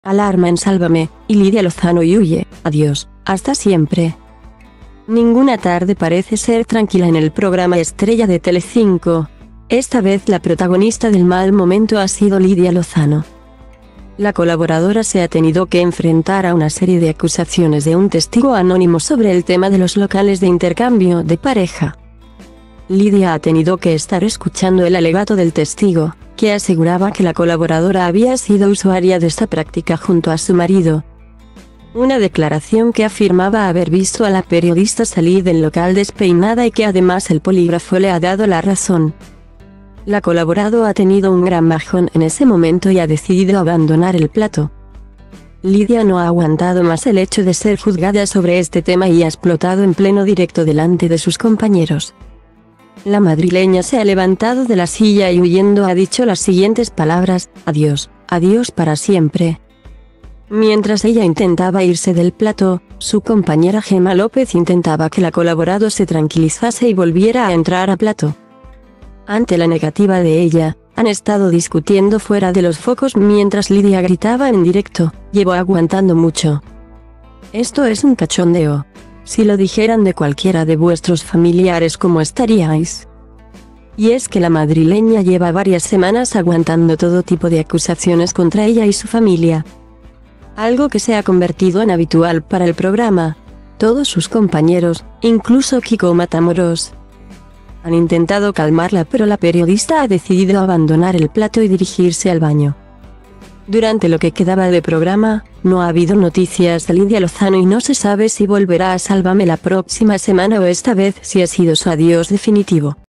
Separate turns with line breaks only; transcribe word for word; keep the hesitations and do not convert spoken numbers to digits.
Alarma en Sálvame, y Lidia Lozano y huye. Adiós, hasta siempre. Ninguna tarde parece ser tranquila en el programa estrella de Telecinco. Esta vez la protagonista del mal momento ha sido Lidia Lozano. La colaboradora se ha tenido que enfrentar a una serie de acusaciones de un testigo anónimo sobre el tema de los locales de intercambio de pareja. Lidia ha tenido que estar escuchando el alegato del testigo, que aseguraba que la colaboradora había sido usuaria de esta práctica junto a su marido. Una declaración que afirmaba haber visto a la periodista salir del local despeinada y que además el polígrafo le ha dado la razón. La colaboradora ha tenido un gran bajón en ese momento y ha decidido abandonar el plato. Lidia no ha aguantado más el hecho de ser juzgada sobre este tema y ha explotado en pleno directo delante de sus compañeros. La madrileña se ha levantado de la silla y huyendo ha dicho las siguientes palabras: adiós, adiós para siempre. Mientras ella intentaba irse del plató, su compañera Gemma López intentaba que la colaboradora se tranquilizase y volviera a entrar a plató. Ante la negativa de ella, han estado discutiendo fuera de los focos mientras Lidia gritaba en directo: llevo aguantando mucho. Esto es un cachondeo. Si lo dijeran de cualquiera de vuestros familiares, ¿cómo estaríais? Y es que la madrileña lleva varias semanas aguantando todo tipo de acusaciones contra ella y su familia. Algo que se ha convertido en habitual para el programa. Todos sus compañeros, incluso Kiko Matamoros, han intentado calmarla, pero la periodista ha decidido abandonar el plato y dirigirse al baño. Durante lo que quedaba de programa, no ha habido noticias de Lidia Lozano y no se sabe si volverá a Sálvame la próxima semana o esta vez si ha sido su adiós definitivo.